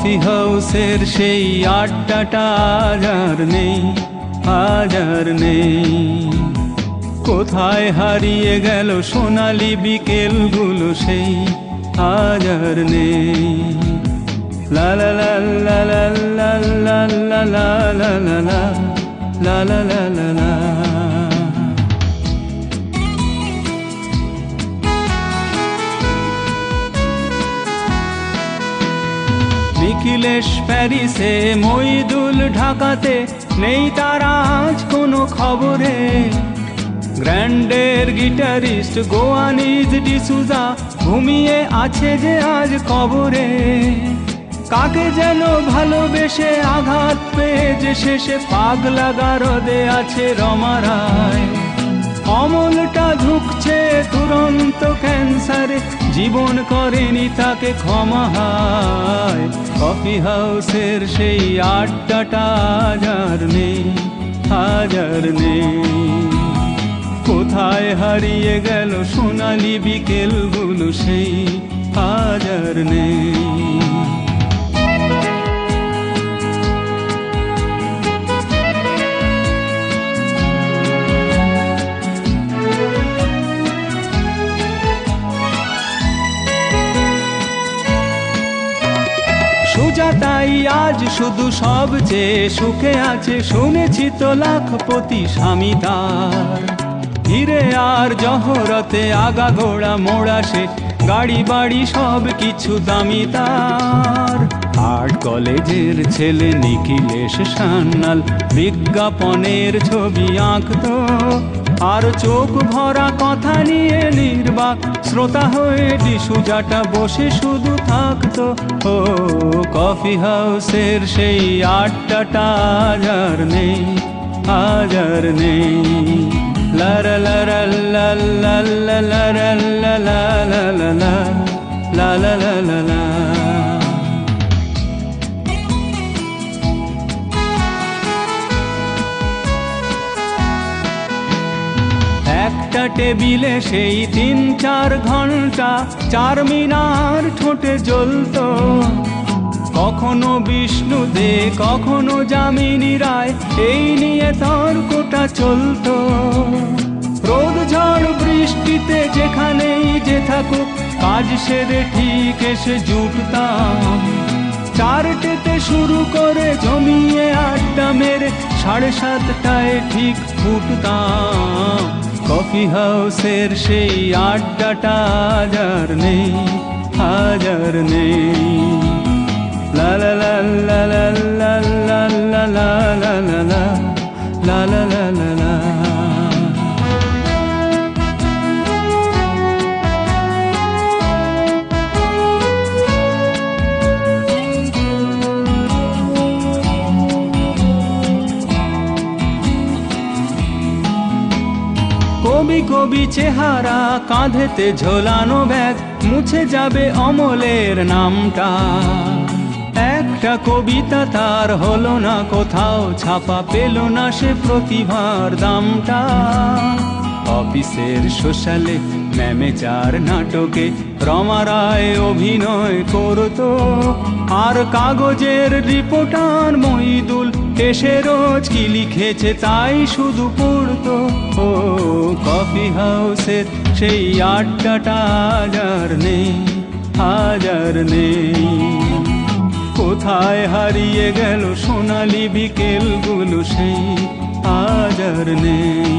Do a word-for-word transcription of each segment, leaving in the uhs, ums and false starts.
Coffee হাউসের সেই আড্ডাটা আজ আর নেই, আজ আর নেই। কোথায় হারিয়ে গেল সোনালি বিকেলগুলো সেই আজ আর নেই। লা লা লা লা লা লা লা লা লা লা লা লা লা লা লা লা। নিখিলেশ প্যারিসে, মইদুল ঢাকাতে, নেই তারা আজ কোনো খবরে। গ্র্যান্ডের গিটারিস্ট গোয়ানিজ ডিসুজা ঘুমিয়ে আছে যে আজ কবরে। কাকে যেন ভালোবেসে আঘাত পেয়ে যে শেষে পাগলা গারদে আছে রমা রায়। অমলটা ঝুঁকছে দুরন্ত ক্যান্সারে, জীবন করেনি তাকে ক্ষমা হায়। কফি হাউসের সেই আড্ডাটা আজ আর নেই, আজ আর নেই। কোথায় হারিয়ে গেল সোনালি বিকেলগুলো সেই আজ আর নেই। সুজাতাই আজ শুধু সবচেয়ে সুখে আছে, শুনেছি তো লাখপতি স্বামী তার। হিরে আর জহরতে আগাগোড়া মোড়া সে, গাড়ি বাড়ি সব কিছু দামি তার। আর্ট কলেজের ছেলে নিখিলেশ সান্যাল বিজ্ঞাপনের ছবি আঁকতো, আর চোখ ভরা কথা নিয়ে নির্বাক শ্রোতা হয়ে ডিসুজাটা বসে শুধু থাকতো। ও কফি হাউসের সেই আড্ডাটা আজ আর নেই, আজ আর নেই। লা লা লা লা লা লা লা লা লা লা লা লা লা লা লা লা লা। একটা টেবিলে সেই তিন চার ঘন্টা চার মিনার ঠোঁটে জ্বলতো। কখনো বিষ্ণু দে, কখনো যামিনী রায়, এই নিয়ে তর্কটা চলতো। রোদ ঝড় বৃষ্টিতে যেখানেই যে থাকুক, কাজ সেরে ঠিক এসে জুটতাম। চারটেতে শুরু করে জমিয়ে আড্ডা মেরে সাড়ে সাতটায় ঠিক ফুটতাম। কফি হাউসের সেই আড্ডাটা আজ আর নেই, আজ আর নেই। লা লা লা লা লা লা লা লা লা লা লা লা লা লা লা লা। কবি কবি চেহারা, কাঁধেতে ঝোলানো ব্যাগ, মুছে যাবে অমলের নামটা। একটা কবিতা তার হলো না কোথাও ছাপা, পেল না সে প্রতিভার দামটা। অফিসের সোশ্যালে, ম্যামেচার নাটকে রমা রায় অভিনয় করতো, আর কাগজের রিপোর্টার মইদুল এসে রোজ কি লিখেছে তাই শুধু পড়তো। ও কফি হাউসের সেই আড্ডাটা আজ আর নেই, আজ আর নেই। কোথায় হারিয়ে গেল সোনালি বিকেলগুলো সেই আজ আর নেই।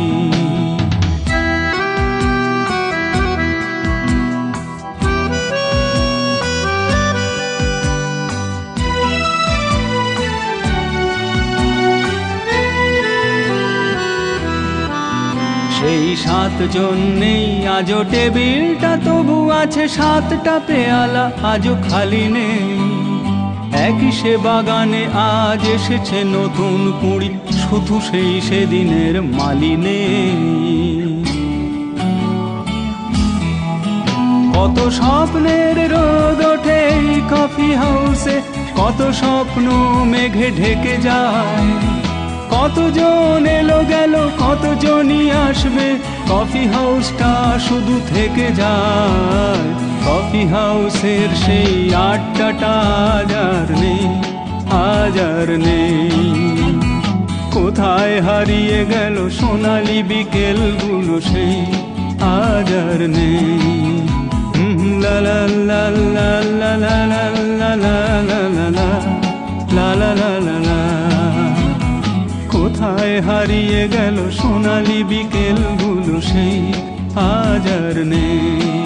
সেই সাতজন নেই আজও টেবিলটা, তবু আছে সাতটা পেয়ালা আজও খালি নেই। একই সে বাগানে আজ এসেছে নতুন কুড়ি, শুধু সেই সেদিনের মালি নেই। কত স্বপ্নের রোদ ওঠে এই কফি হাউসে, কত স্বপ্ন মেঘে ঢেকে যায়। কতজন এলো গেল, কতজনই আসবে, কফি হাউসটা শুধু থেকে যায়, কফি হাউসের সেই আড্ডাটা আজ আর নেই, আজ আর নেই। কোথায় হারিয়ে গেল সোনালি বিকেলগুলো সেই আজ আর নেই। লা লা লা লা লা লা লা লা লা লা লা লা লা লা লা। কোথায় হারিয়ে গেল সোনালি বিকেলগুলো সেই আজ আর নেই।